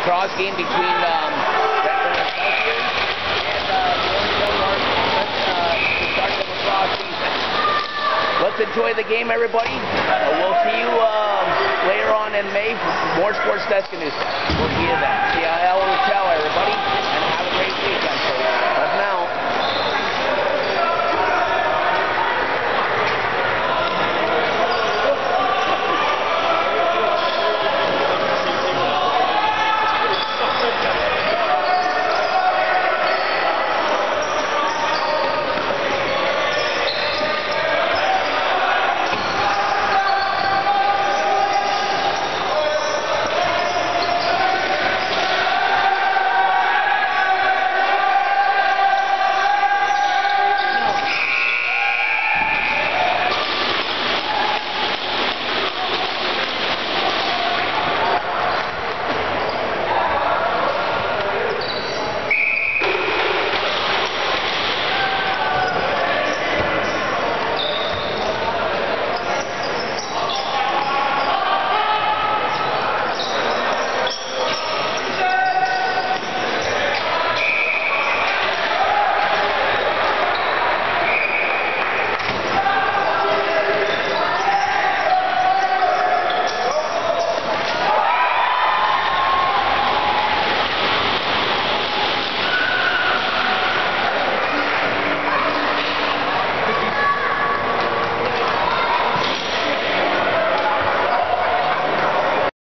lacrosse game between Redmond and Southfield, and the to start the lacrosse season. Let's enjoy the game, everybody. We'll see you later on in May for more Sports Desk News. We'll see you then. See you.